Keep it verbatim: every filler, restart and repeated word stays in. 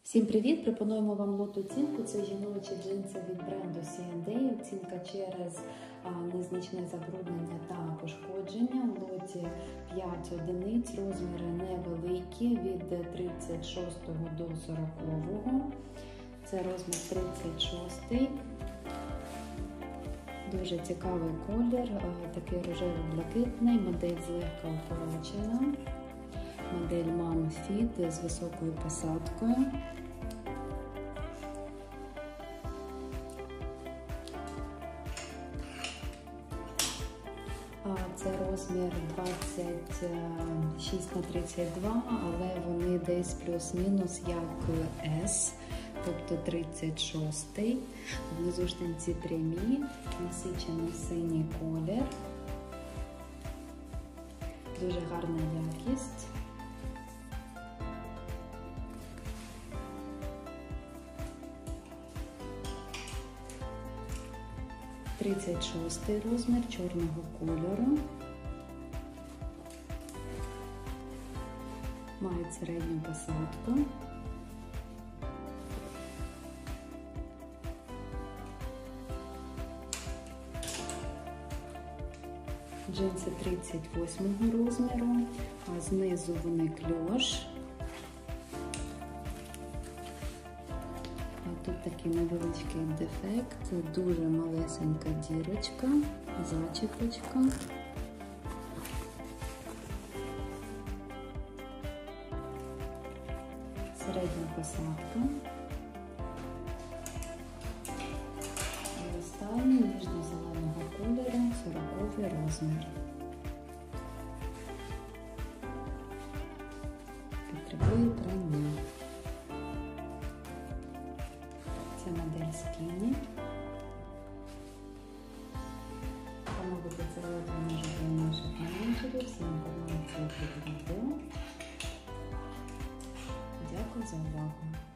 Всім привіт! Пропонуємо вам лот-оцінку. Це жіночі джинси від бренду сі енд ей. Оцінка через а, незначне забруднення та пошкодження. В лоті п'ять одиниць, розміри невеликі, від тридцять шостого до сорокового. Це розмір тридцять шостий. Дуже цікавий колір, такий рожево-блакитний, модель злегка укорочена. Модель Mom Fit з високою посадкою. Це розмір двадцять шість на тридцять два, але вони десь плюс-мінус як S, тобто тридцять шостий. Внизу штанці прямі, насичений синій колір. Дуже гарна якість. тридцять шостий розмір чорного кольору. Мають середню посадку. Джинси тридцять восьмого розміру, а знизу вони кльош. Тут такий невеличкий дефект, дуже малесенька дірочка, зачіпочка. Середня посадка. І останній ніжно-зеленого кольору, сороковий розмір. Потребує прання. Це модель Skinny. Замовити це лот ви можете у наших менеджерів. Всі інформації під відео. Дякую за увагу.